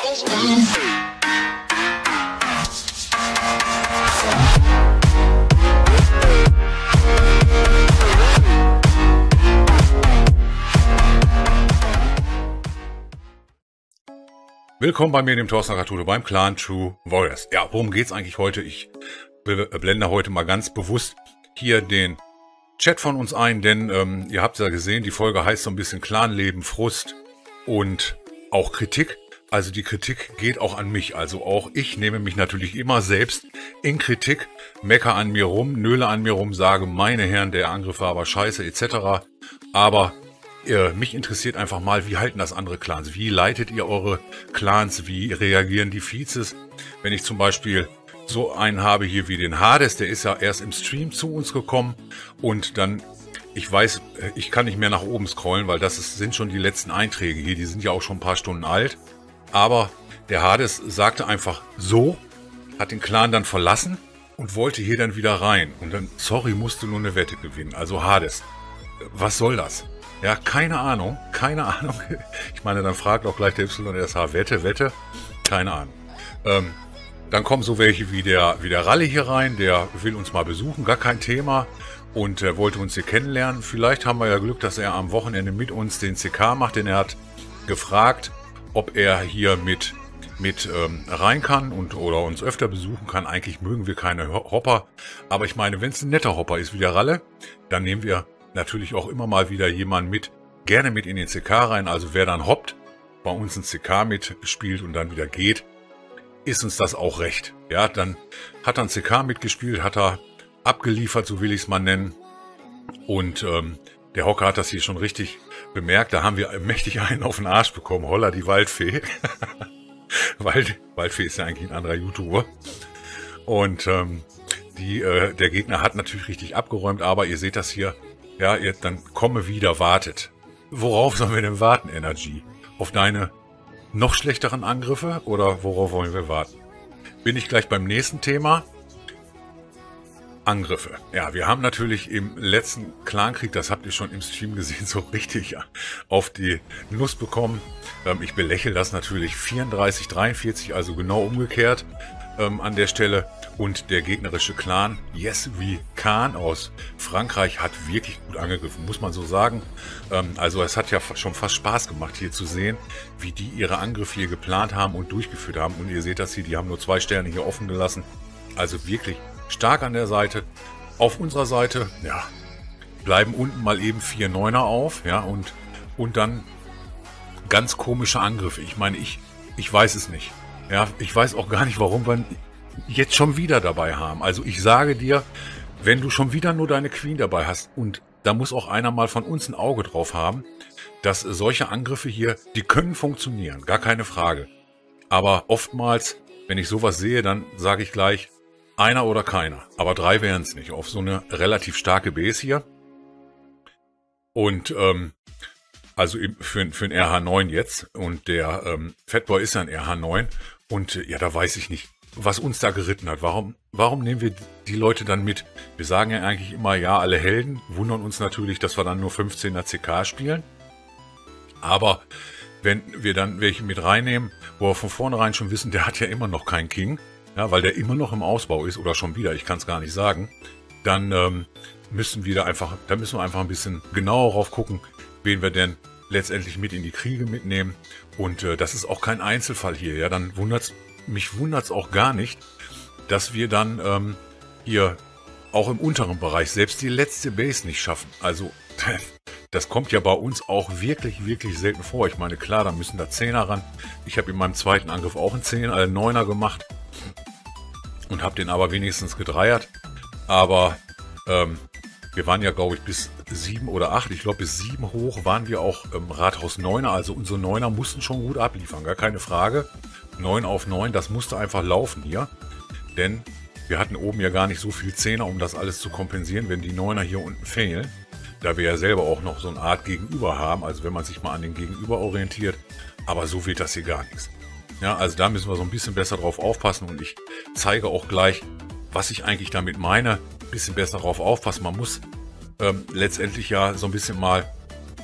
Willkommen bei mir, dem Thorsten Ratuto, beim Clan True Warriors. Ja, worum geht's eigentlich heute? Ich blende heute mal ganz bewusst hier den Chat von uns ein, denn ihr habt ja gesehen, die Folge heißt so ein bisschen Clanleben, Frust und auch Kritik. Also die Kritik geht auch an mich. Also auch ich nehme mich natürlich immer selbst in Kritik, mecker an mir rum, nöle an mir rum, sage, meine Herren, der Angriff war aber scheiße etc. Aber mich interessiert einfach mal, wie halten das andere Clans? Wie leitet ihr eure Clans? Wie reagieren die Vizes? Wenn ich zum Beispiel so einen habe hier wie den Hades, der ist ja erst im Stream zu uns gekommen und dann, ich weiß, ich kann nicht mehr nach oben scrollen, weil sind schon die letzten Einträge hier, die sind ja auch schon ein paar Stunden alt. Aber der Hades sagte einfach so, hat den Clan dann verlassen und wollte hier dann wieder rein. Und dann, sorry, musste nur eine Wette gewinnen. Also Hades, was soll das? Ja, keine Ahnung. Ich meine, dann fragt auch gleich der YSH, Wette, keine Ahnung. Dann kommen so welche wie der Rally hier rein, der will uns mal besuchen, gar kein Thema und wollte uns hier kennenlernen. Vielleicht haben wir ja Glück, dass er am Wochenende mit uns den CK macht, denn er hat gefragt, ob er hier mit rein kann oder uns öfter besuchen kann. Eigentlich mögen wir keine Hopper, aber ich meine, wenn es ein netter Hopper ist wie der Ralle, dann nehmen wir natürlich auch immer mal wieder jemanden gerne mit in den CK rein. Also wer dann hoppt, bei uns ein CK mitspielt und dann wieder geht, ist uns das auch recht. Ja, dann hat er ein CK mitgespielt, hat er abgeliefert, so will ich es mal nennen. Und der Hocker hat das hier schon richtig bemerkt. Da haben wir mächtig einen auf den Arsch bekommen. Holla, die Waldfee. Waldfee ist ja eigentlich ein anderer YouTuber. Und der Gegner hat natürlich richtig abgeräumt, aber ihr seht das hier. Ja, dann komme wieder, wartet. Worauf sollen wir denn warten, Energy? Auf deine noch schlechteren Angriffe oder worauf wollen wir warten? Bin ich gleich beim nächsten Thema. Angriffe. Ja, wir haben natürlich im letzten Clankrieg, das habt ihr schon im Stream gesehen, so richtig auf die Nuss bekommen. Ich belächle das natürlich. 34-43, also genau umgekehrt an der Stelle. Und der gegnerische Clan Yes We Can aus Frankreich hat wirklich gut angegriffen, muss man so sagen. Also es hat ja schon fast Spaß gemacht hier zu sehen, wie die ihre Angriffe hier geplant haben und durchgeführt haben. Und ihr seht das hier, die haben nur 2 Sterne hier offen gelassen. Also wirklich stark an der Seite. Auf unserer Seite, ja, bleiben unten mal eben 4 Neuner auf, ja, und dann ganz komische Angriffe. Ich meine, ich weiß es nicht. Ja, ich weiß auch gar nicht, warum wir jetzt schon wieder dabei haben. Also ich sage dir, wenn du schon wieder nur deine Queen dabei hast, und da muss auch einer mal von uns ein Auge drauf haben, dass solche Angriffe hier, die können funktionieren, gar keine Frage. Aber oftmals, wenn ich sowas sehe, dann sage ich gleich, einer oder keiner. Aber 3 wären es nicht, auf so eine relativ starke Base hier. Und also für ein RH9 jetzt. Und der Fatboy ist ja ein RH9. Und ja, da weiß ich nicht, was uns da geritten hat. Warum nehmen wir die Leute dann mit? Wir sagen ja eigentlich immer, ja, alle Helden. Wundern uns natürlich, dass wir dann nur 15er CK spielen. Aber wenn wir dann welche mit reinnehmen, wo wir von vornherein schon wissen, der hat ja immer noch keinen King, ja, weil der immer noch im Ausbau ist oder schon wieder, ich kann es gar nicht sagen, dann müssen wir einfach ein bisschen genauer drauf gucken, wen wir denn letztendlich mit in die Kriege mitnehmen. Und das ist auch kein Einzelfall hier. Ja, dann mich wundert's auch gar nicht, dass wir dann hier auch im unteren Bereich selbst die letzte Base nicht schaffen. Also das kommt ja bei uns auch wirklich, wirklich selten vor. Ich meine, klar, da müssen da 10er ran. Ich habe in meinem zweiten Angriff auch einen 9er gemacht und habe den aber wenigstens gedreiert. Aber wir waren ja, glaube ich, bis 7 oder 8. Ich glaube, bis 7 hoch waren wir auch Rathaus 9er. Also unsere 9er mussten schon gut abliefern, gar keine Frage. 9 auf 9, das musste einfach laufen hier. Denn wir hatten oben ja gar nicht so viel 10er, um das alles zu kompensieren, wenn die 9er hier unten fehlen. Da wir ja selber auch noch so eine Art Gegenüber haben. Also wenn man sich mal an den Gegenüber orientiert. Aber so wird das hier gar nichts. Ja, also da müssen wir so ein bisschen besser drauf aufpassen. Und ich zeige auch gleich, was ich eigentlich damit meine. Ein bisschen besser drauf aufpassen. Man muss letztendlich ja so ein bisschen mal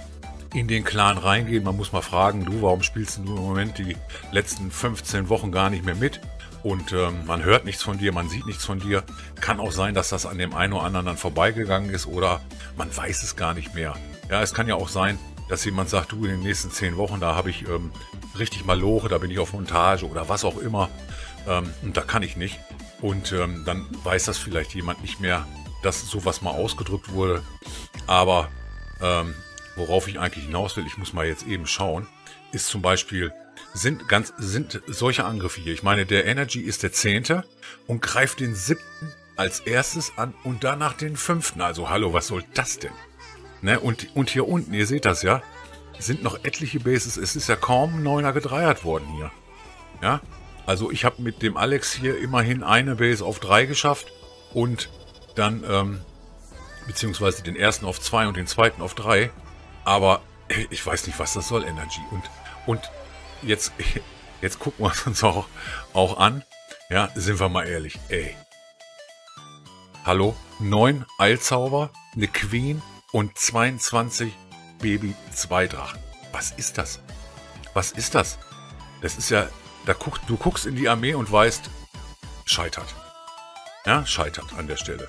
in den Clan reingehen. Man muss mal fragen, du, warum spielst du im Moment die letzten 15 Wochen gar nicht mehr mit? Und man hört nichts von dir, man sieht nichts von dir. Kann auch sein, dass das an dem einen oder anderen dann vorbeigegangen ist oder man weiß es gar nicht mehr. Ja, es kann ja auch sein, dass jemand sagt, du, in den nächsten 10 Wochen, da habe ich richtig Maloche, da bin ich auf Montage oder was auch immer. Und da kann ich nicht. Und dann weiß das vielleicht jemand nicht mehr, dass sowas mal ausgedrückt wurde. Aber worauf ich eigentlich hinaus will, ich muss mal jetzt eben schauen, ist zum Beispiel, sind solche Angriffe hier. Ich meine, der Energy ist der 10. und greift den 7. als erstes an und danach den 5. Also hallo, was soll das denn? Ne? Und hier unten, ihr seht das ja, sind noch etliche Bases. Es ist ja kaum ein 9er gedreiert worden hier. Ja, also ich habe mit dem Alex hier immerhin eine Base auf 3 geschafft und dann, beziehungsweise den ersten auf 2 und den zweiten auf 3. Aber ich weiß nicht, was das soll, Energy. Und jetzt gucken wir es uns auch an. Ja, sind wir mal ehrlich. Ey. Hallo? 9 Eilzauber, eine Queen und 22 Baby 2 Drachen. Was ist das? Was ist das? Das ist ja, du guckst in die Armee und weißt, scheitert. Ja, scheitert an der Stelle.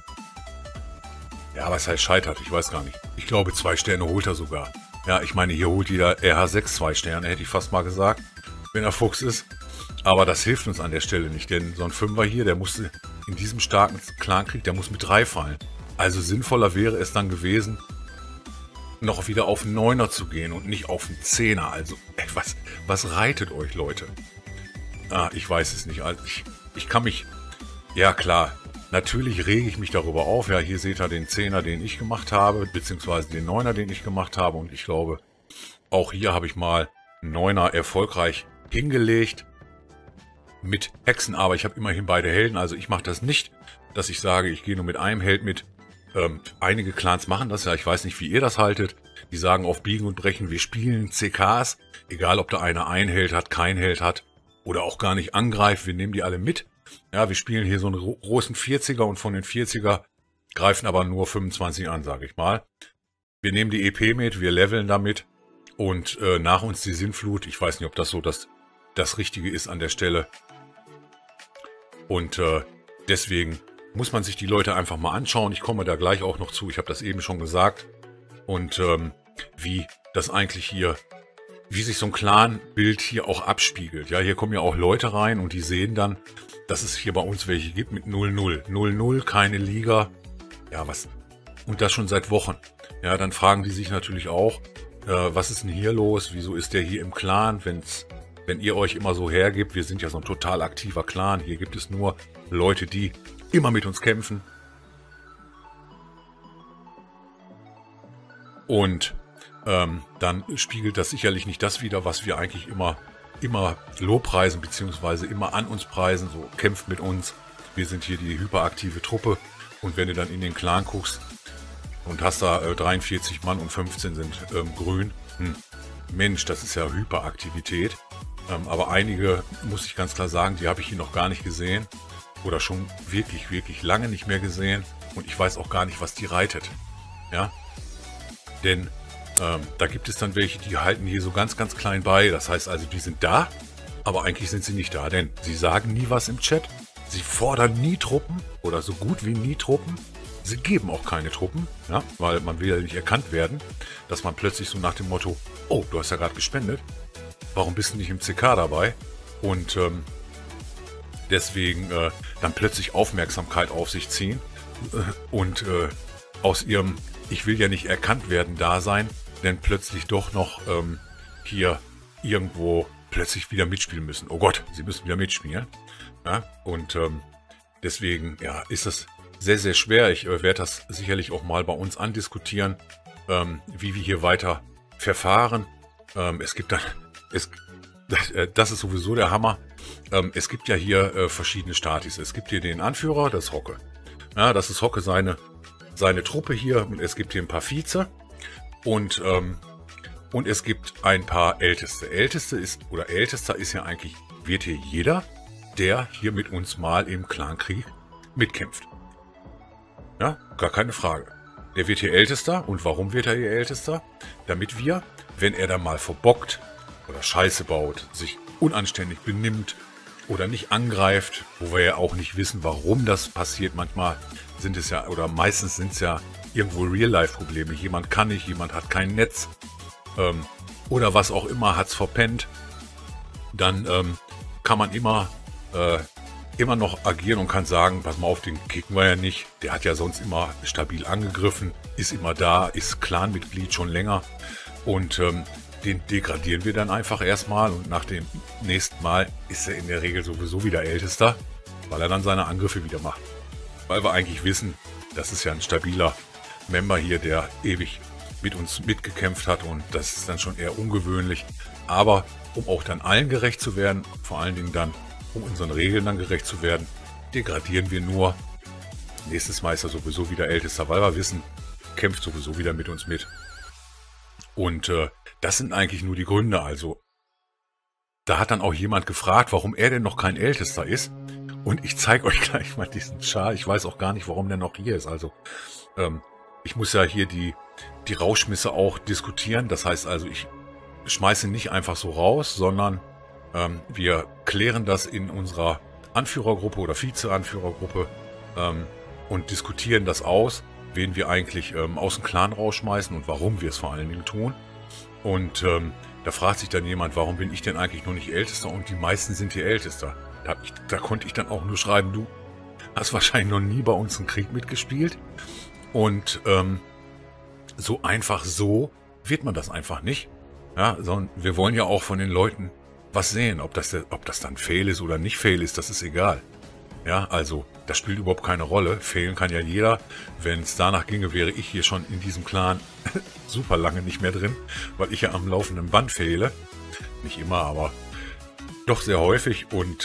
Ja, was heißt scheitert? Ich weiß gar nicht. Ich glaube, 2 Sterne holt er sogar. Ja, ich meine, hier holt jeder RH6 2 Sterne, hätte ich fast mal gesagt, wenn er Fuchs ist. Aber das hilft uns an der Stelle nicht, denn so ein 5er hier, der musste in diesem starken Clankrieg, der muss mit 3 fallen. Also sinnvoller wäre es dann gewesen, noch wieder auf 9er zu gehen und nicht auf einen 10er. Also, was reitet euch, Leute? Ich weiß es nicht. Also ich kann mich, ja klar, natürlich rege ich mich darüber auf. Ja, hier seht ihr den 10er, den ich gemacht habe, beziehungsweise den 9er, den ich gemacht habe. Und ich glaube, auch hier habe ich mal einen 9er erfolgreich hingelegt mit Hexen. Aber ich habe immerhin beide Helden. Also ich mache das nicht, dass ich sage, ich gehe nur mit einem Held mit. Einige Clans machen das ja. Ich weiß nicht, wie ihr das haltet. Die sagen auf Biegen und Brechen, wir spielen CKs. Egal, ob da einer ein Held hat, kein Held hat oder auch gar nicht angreift. Wir nehmen die alle mit. Ja, wir spielen hier so einen großen 40er und von den 40er greifen aber nur 25 an, sage ich mal. Wir nehmen die EP mit, wir leveln damit und nach uns die Sinnflut. Ich weiß nicht, ob das so das Richtige ist an der Stelle. Und deswegen muss man sich die Leute einfach mal anschauen. Ich komme da gleich auch noch zu. Ich habe das eben schon gesagt. Und wie das eigentlich hier, wie sich so ein Clan-Bild hier auch abspiegelt. Ja, hier kommen ja auch Leute rein und die sehen dann, dass es hier bei uns welche gibt mit 0-0. 0-0, keine Liga. Ja, was? Und das schon seit Wochen. Ja, dann fragen die sich natürlich auch, was ist denn hier los? Wieso ist der hier im Clan, wenn ihr euch immer so hergibt? Wir sind ja so ein total aktiver Clan. Hier gibt es nur Leute, die immer mit uns kämpfen. Und dann spiegelt das sicherlich nicht das wider, was wir eigentlich immer lobpreisen, beziehungsweise immer an uns preisen, so kämpft mit uns. Wir sind hier die hyperaktive Truppe. Und wenn du dann in den Clan guckst und hast da 43 Mann und 15 sind grün, Mensch, das ist ja Hyperaktivität. Aber einige, muss ich ganz klar sagen, die habe ich hier noch gar nicht gesehen. Oder schon wirklich, wirklich lange nicht mehr gesehen. Und ich weiß auch gar nicht, was die reitet. Ja, denn da gibt es dann welche, die halten hier so ganz, ganz klein bei. Das heißt also, die sind da, aber eigentlich sind sie nicht da. Denn sie sagen nie was im Chat. Sie fordern nie Truppen oder so gut wie nie Truppen. Sie geben auch keine Truppen, ja, weil man will ja nicht erkannt werden, dass man plötzlich so nach dem Motto, oh, du hast ja gerade gespendet, warum bist du nicht im CK dabei? Und deswegen dann plötzlich Aufmerksamkeit auf sich ziehen und aus ihrem ich will ja nicht erkannt werden da sein, denn plötzlich doch noch hier irgendwo plötzlich wieder mitspielen müssen. Oh Gott, sie müssen wieder mitspielen. Ja? Und deswegen ja, ist es sehr, sehr schwer. Ich werde das sicherlich auch mal bei uns andiskutieren, wie wir hier weiter verfahren. Es gibt dann, das ist sowieso der Hammer. Es gibt ja hier verschiedene Statis. Es gibt hier den Anführer, das ist Hocke. Ja, das ist Hocke seine Truppe hier. Und es gibt hier ein paar Vize. Und es gibt ein paar Älteste. Ältester ist ja eigentlich, wird hier jeder, der hier mit uns mal im Clankrieg mitkämpft. Ja, gar keine Frage. der wird hier Ältester. Und warum wird er hier Ältester? Damit wir, wenn er dann mal verbockt oder Scheiße baut, sich unanständig benimmt oder nicht angreift, wo wir ja auch nicht wissen, warum das passiert. Manchmal sind es ja, oder meistens sind es ja irgendwo Real-Life-Probleme. Jemand kann nicht, jemand hat kein Netz oder was auch immer, hat es verpennt. Dann kann man immer noch agieren und kann sagen, pass mal auf, den kicken wir ja nicht. Der hat ja sonst immer stabil angegriffen, ist immer da, ist Clanmitglied schon länger. Und den degradieren wir dann einfach erstmal. Und nach dem nächsten Mal ist er in der Regel sowieso wieder Ältester, weil er dann seine Angriffe wieder macht. Weil wir eigentlich wissen, das ist ja ein stabiler Member hier, der ewig mit uns mitgekämpft hat. Und das ist dann schon eher ungewöhnlich. Aber um auch dann allen gerecht zu werden, vor allen Dingen dann, um unseren Regeln dann gerecht zu werden, degradieren wir nur. Nächstes Mal ist er sowieso wieder Ältester, weil wir wissen, kämpft sowieso wieder mit uns mit. Und das sind eigentlich nur die Gründe. Also da hat dann auch jemand gefragt, warum er denn noch kein Ältester ist. Und ich zeige euch gleich mal diesen Char. Ich weiß auch gar nicht, warum der noch hier ist. Also ich muss ja hier die Rauschmisse auch diskutieren. Das heißt also, ich schmeiße ihn nicht einfach so raus, sondern wir klären das in unserer Anführergruppe oder Vize-Anführergruppe und diskutieren das aus, wen wir eigentlich aus dem Clan rausschmeißen und warum wir es vor allen Dingen tun. Und da fragt sich dann jemand, warum bin ich denn eigentlich noch nicht Ältester? Und die meisten sind hier Ältester. Da konnte ich dann auch nur schreiben, du hast wahrscheinlich noch nie bei uns einen Krieg mitgespielt. Und so einfach so wird man das einfach nicht. Ja, sondern wir wollen ja auch von den Leuten was sehen. Ob das dann Fail ist oder nicht Fail ist, das ist egal. Ja, also das spielt überhaupt keine Rolle. Failen kann ja jeder. Wenn es danach ginge, wäre ich hier schon in diesem Clan super lange nicht mehr drin, weil ich ja am laufenden Band fehle. Nicht immer, aber doch sehr häufig. Und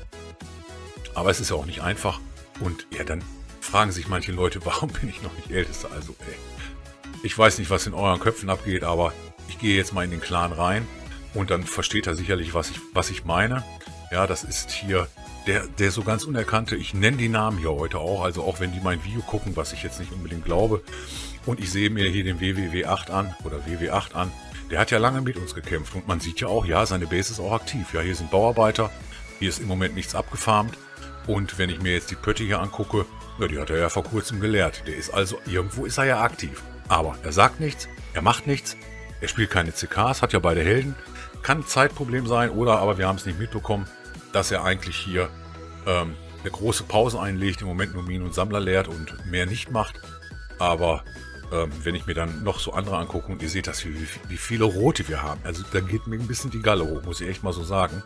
aber es ist ja auch nicht einfach. Und ja, dann fragen sich manche Leute, warum bin ich noch nicht Ältester? Also, ich weiß nicht, was in euren Köpfen abgeht, aber ich gehe jetzt mal in den Clan rein und dann versteht er sicherlich, was ich meine. Ja, das ist hier der so ganz Unerkannte. Ich nenne die Namen hier heute auch, also auch wenn die mein Video gucken, was ich jetzt nicht unbedingt glaube. Und ich sehe mir hier den WWW8 an oder WW8 an. Der hat ja lange mit uns gekämpft und man sieht ja auch, ja, seine Base ist auch aktiv. Ja, hier sind Bauarbeiter, hier ist im Moment nichts abgefarmt. Und wenn ich mir jetzt die Pötte hier angucke, ja, die hat er ja vor kurzem gelehrt. Der ist also, irgendwo ist er ja aktiv. Aber er sagt nichts, er macht nichts, er spielt keine CKs, hat ja beide Helden. Kann ein Zeitproblem sein oder aber wir haben es nicht mitbekommen, dass er eigentlich hier eine große Pause einlegt, im Moment nur Minen und Sammler lehrt und mehr nicht macht. Aber wenn ich mir dann noch so andere angucke und ihr seht das, wie viele Rote wir haben. Also da geht mir ein bisschen die Galle hoch, muss ich echt mal so sagen.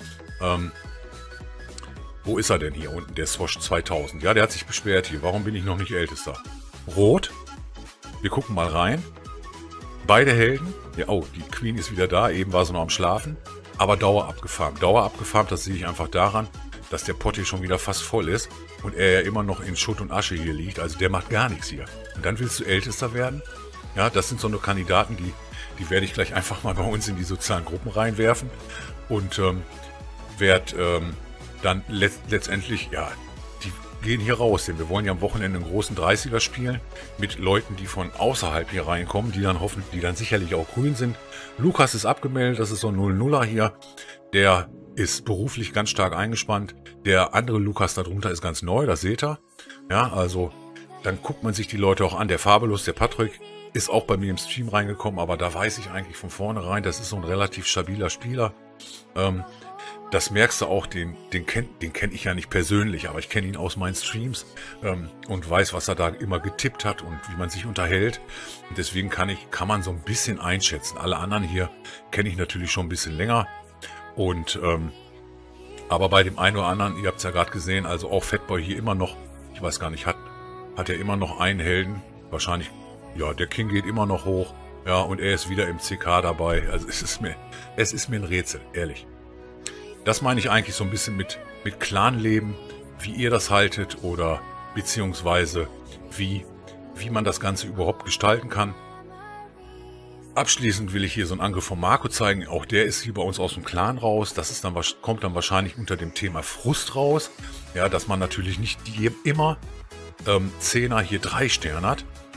Wo ist er denn hier unten, der Swosh 2000? Ja, der hat sich beschwert hier. Warum bin ich noch nicht Ältester? Rot. Wir gucken mal rein. Beide Helden. Ja, oh, die Queen ist wieder da. Eben war sie noch am Schlafen. Aber Dauer abgefarmt. Dauer abgefarmt, das sehe ich einfach daran, dass der Pott hier schon wieder fast voll ist. Und er ja immer noch in Schutt und Asche hier liegt. Also der macht gar nichts hier. Und dann willst du Ältester werden? Ja, das sind so eine Kandidaten, die werde ich gleich einfach mal bei uns in die sozialen Gruppen reinwerfen. Und werde dann letztendlich, ja, die gehen hier raus, denn wir wollen ja am Wochenende einen großen 30er spielen mit Leuten, die von außerhalb hier reinkommen, die dann sicherlich auch grün sind. Lukas ist abgemeldet, das ist so ein 0-0er hier, der ist beruflich ganz stark eingespannt. Der andere Lukas darunter ist ganz neu, das seht ihr. Ja, also dann guckt man sich die Leute auch an. Der Fabelus, der Patrick, ist auch bei mir im Stream reingekommen, aber da weiß ich eigentlich von vornherein, das ist so ein relativ stabiler Spieler. Das merkst du auch, den kenn ich ja nicht persönlich, aber ich kenne ihn aus meinen Streams und weiß, was er da immer getippt hat und wie man sich unterhält. Und deswegen kann man so ein bisschen einschätzen. Alle anderen hier kenne ich natürlich schon ein bisschen länger. Und aber bei dem einen oder anderen, ihr habt es ja gerade gesehen, also auch Fatboy hier immer noch, ich weiß gar nicht, hat er immer noch einen Helden. Wahrscheinlich, ja, der King geht immer noch hoch. Ja, und er ist wieder im CK dabei. Also es ist mir ein Rätsel, ehrlich. Das meine ich eigentlich so ein bisschen mit Clanleben, wie ihr das haltet oder beziehungsweise wie man das Ganze überhaupt gestalten kann. Abschließend will ich hier so einen Angriff von Marco zeigen. Auch der ist hier bei uns aus dem Clan raus. Das ist kommt dann wahrscheinlich unter dem Thema Frust raus. Ja, dass man natürlich nicht immer 10er hier 3 Sterne hat.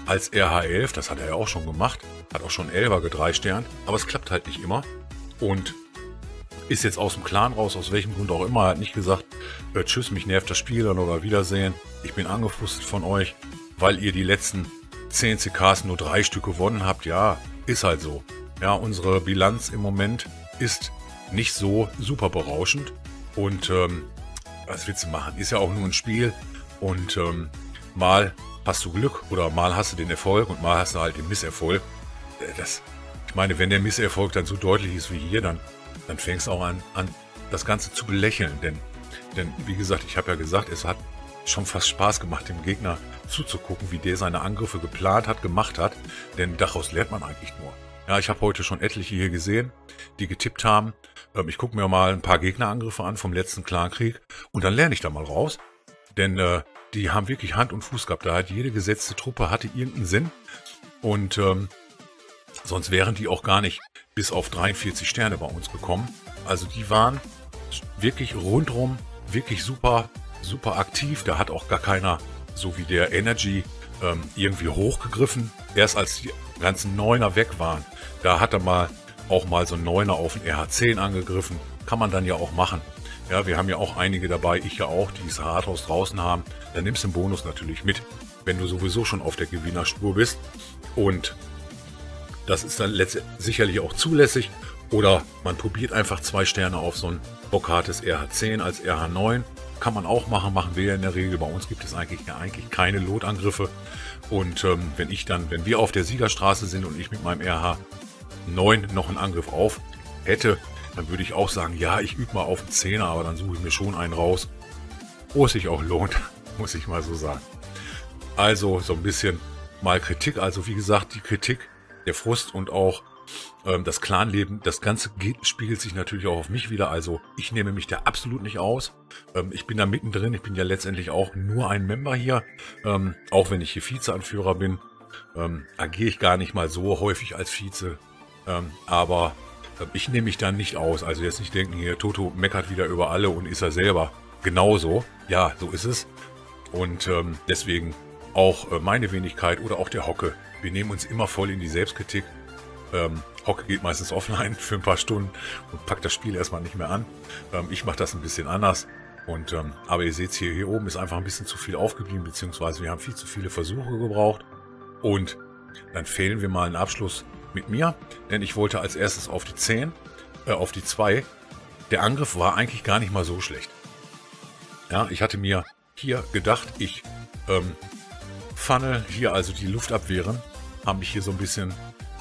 als RH11. Das hat er ja auch schon gemacht. Hat auch schon 11er gedreisternt. Aber es klappt halt nicht immer. Und ist jetzt aus dem Clan raus, aus welchem Grund auch immer. Er hat nicht gesagt, tschüss, mich nervt das Spiel oder Wiedersehen. Ich bin angefrustet von euch, weil ihr die letzten 10 CKs nur 3 Stück gewonnen habt. Ja, ist halt so. Ja, unsere Bilanz im Moment ist nicht so super berauschend. Und was willst du machen? Ist ja auch nur ein Spiel. Und mal hast du Glück oder mal hast du den Erfolg und mal hast du halt den Misserfolg. Ich meine, wenn der Misserfolg dann so deutlich ist wie hier, dann fängst du auch an das Ganze zu belächeln. Denn wie gesagt, ich habe ja gesagt, es hat schon fast Spaß gemacht, dem Gegner zuzugucken, wie der seine Angriffe geplant hat, gemacht hat. Denn daraus lernt man eigentlich nur. Ja, ich habe heute schon etliche hier gesehen, die getippt haben. Ich gucke mir mal ein paar Gegnerangriffe an vom letzten Clankrieg und dann lerne ich da mal raus. Denn die haben wirklich Hand und Fuß gehabt. Da hat jede gesetzte Truppe hatte irgendeinen Sinn. Und sonst wären die auch gar nicht bis auf 43 Sterne bei uns gekommen. Also die waren wirklich rundrum, wirklich super, super aktiv. Da hat auch gar keiner, so wie der Energy, irgendwie hochgegriffen. Erst als die ganzen Neuner weg waren, da hat er auch mal so ein Neuner auf den RH10 angegriffen. Kann man dann ja auch machen. Ja, wir haben ja auch einige dabei, ich ja auch, die das Rathaus draußen haben. Dann nimmst du den Bonus natürlich mit, wenn du sowieso schon auf der Gewinnerspur bist. Und das ist dann sicherlich auch zulässig. Oder man probiert einfach 2 Sterne auf so ein Bockhartes RH10 als RH9. Kann man auch machen, machen wir ja in der Regel. Bei uns gibt es eigentlich keine Lotangriffe. Und wenn wir auf der Siegerstraße sind und ich mit meinem RH9 noch einen Angriff auf hätte, dann würde ich auch sagen, ja, ich übe mal auf den 10er, aber dann suche ich mir schon einen raus, wo es sich auch lohnt, muss ich mal so sagen. Also so ein bisschen mal Kritik. Also wie gesagt, die Kritik, der Frust und auch das Clanleben, das Ganze spiegelt sich natürlich auch auf mich wieder. Also ich nehme mich da absolut nicht aus. Ich bin da mittendrin. Ich bin ja letztendlich auch nur ein Member hier. Auch wenn ich hier Vizeanführer bin, agiere ich gar nicht mal so häufig als Vize. Aber ich nehme mich da nicht aus. Also jetzt nicht denken, hier Toto meckert wieder über alle und ist er selber genauso. Ja, so ist es. Und deswegen auch meine Wenigkeit oder auch der Hocke. Wir nehmen uns immer voll in die Selbstkritik. Hocke geht meistens offline für ein paar Stunden und packt das Spiel erstmal nicht mehr an. Ich mache das ein bisschen anders. Und aber ihr seht hier oben ist einfach ein bisschen zu viel aufgeblieben, beziehungsweise wir haben viel zu viele Versuche gebraucht. Und dann fehlen wir mal einen Abschluss mit mir, denn ich wollte als erstes auf die 10, auf die 2. Der Angriff war eigentlich gar nicht mal so schlecht. Ja, ich hatte mir hier gedacht, ich funnel hier, also die Luftabwehren, haben mich hier so ein bisschen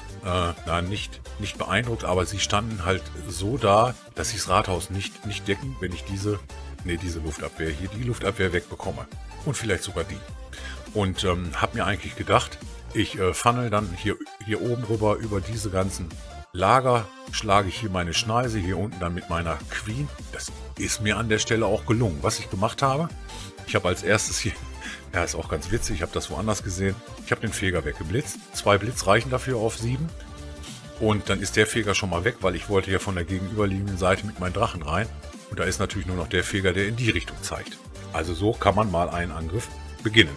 nicht beeindruckt, aber sie standen halt so da, dass ich das Rathaus nicht decken, wenn ich diese Luftabwehr hier, die Luftabwehr wegbekomme. Und vielleicht sogar die. Und habe mir eigentlich gedacht, ich funnel dann hier oben rüber über diese ganzen Lager, schlage ich hier meine Schneise, hier unten dann mit meiner Queen. Das ist mir an der Stelle auch gelungen. Was ich gemacht habe, ich habe als erstes hier, ja, ist auch ganz witzig, ich habe das woanders gesehen, ich habe den Feger weggeblitzt. 2 Blitz reichen dafür auf 7. Und dann ist der Feger schon mal weg, weil ich wollte ja von der gegenüberliegenden Seite mit meinen Drachen rein. Und da ist natürlich nur noch der Feger, der in die Richtung zeigt. Also so kann man mal einen Angriff beginnen.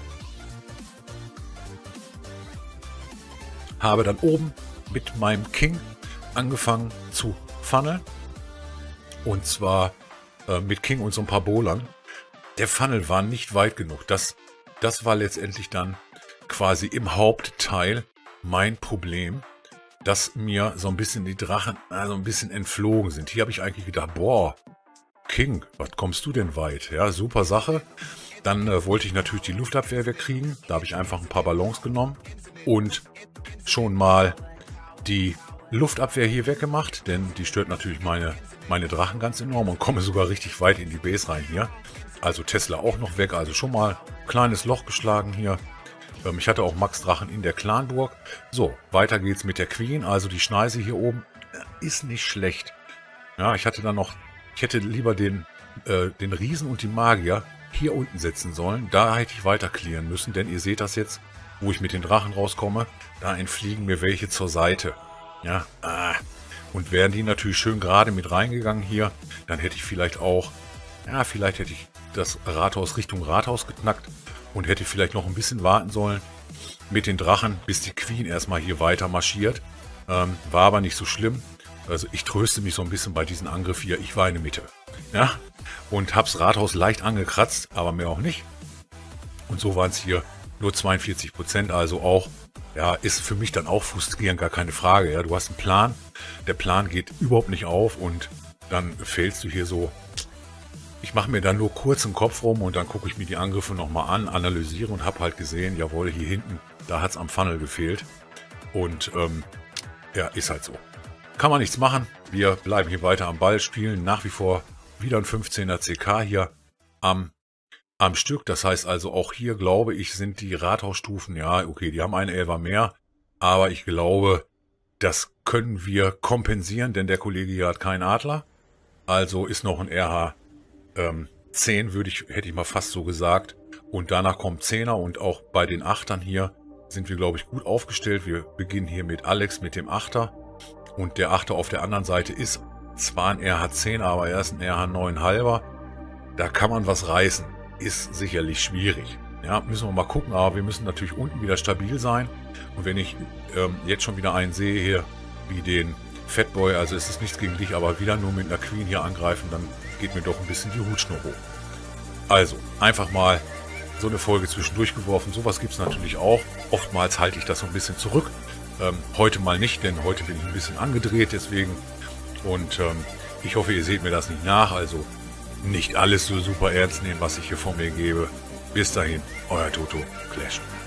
Habe dann oben mit meinem King angefangen zu funneln. Und zwar mit King und so ein paar Bowlern. Der Funnel war nicht weit genug. Das war letztendlich dann quasi im Hauptteil mein Problem, dass mir so ein bisschen die Drachen so ein bisschen entflogen sind. Hier habe ich eigentlich gedacht, boah, King, was kommst du denn weit? Ja, super Sache. Dann wollte ich natürlich die Luftabwehr wegkriegen. Da habe ich einfach ein paar Ballons genommen und schon mal die Luftabwehr hier weggemacht, denn die stört natürlich meine Drachen ganz enorm und komme sogar richtig weit in die Base rein hier. Also Tesla auch noch weg, also schon mal kleines Loch geschlagen hier. Ich hatte auch Max Drachen in der Clanburg. So, weiter geht's mit der Queen. Also die Schneise hier oben ist nicht schlecht. Ja, ich hätte lieber den Riesen und die Magier hier unten setzen sollen. Da hätte ich weiter clearen müssen, denn ihr seht das jetzt, wo ich mit den Drachen rauskomme. Da entfliegen mir welche zur Seite. Ja, und wären die natürlich schön gerade mit reingegangen hier, dann hätte ich vielleicht hätte ich das Rathaus Richtung Rathaus geknackt und hätte vielleicht noch ein bisschen warten sollen, mit den Drachen, bis die Queen erstmal hier weiter marschiert. War aber nicht so schlimm. Also ich tröste mich so ein bisschen bei diesem Angriff hier. Ich war in der Mitte. Ja? Und hab's Rathaus leicht angekratzt, aber mehr auch nicht. Und so waren es hier nur 42%. Also auch, ja, ist für mich dann auch frustrierend, gar keine Frage. Ja? Du hast einen Plan, der Plan geht überhaupt nicht auf und dann fällst du hier so. Ich mache mir dann nur kurz den Kopf rum und dann gucke ich mir die Angriffe nochmal an, analysiere und habe halt gesehen, jawohl, hier hinten, da hat es am Funnel gefehlt. Und ja, ist halt so. Kann man nichts machen. Wir bleiben hier weiter am Ball, spielen nach wie vor wieder ein 15er CK hier am Stück. Das heißt also auch hier, glaube ich, sind die Rathausstufen, ja, okay, die haben eine 11er mehr. Aber ich glaube, das können wir kompensieren, denn der Kollege hier hat keinen Adler. Also ist noch ein RH 10, hätte ich mal fast so gesagt. Und danach kommt 10er und auch bei den Achtern hier sind wir, glaube ich, gut aufgestellt. Wir beginnen hier mit Alex, mit dem Achter. Und der Achter auf der anderen Seite ist zwar ein RH10, aber er ist ein RH9,5er. Da kann man was reißen. Ist sicherlich schwierig. Ja, müssen wir mal gucken, aber wir müssen natürlich unten wieder stabil sein. Und wenn ich jetzt schon wieder einen sehe hier, wie den Fatboy, also es ist nichts gegen dich, aber wieder nur mit einer Queen hier angreifen, dann geht mir doch ein bisschen die Hutschnur hoch. Also, einfach mal so eine Folge zwischendurch geworfen. Sowas gibt es natürlich auch. Oftmals halte ich das so ein bisschen zurück. Heute mal nicht, denn heute bin ich ein bisschen angedreht, deswegen. Und ich hoffe, ihr seht mir das nicht nach. Also nicht alles so super ernst nehmen, was ich hier vor mir gebe. Bis dahin, euer Toto Clash.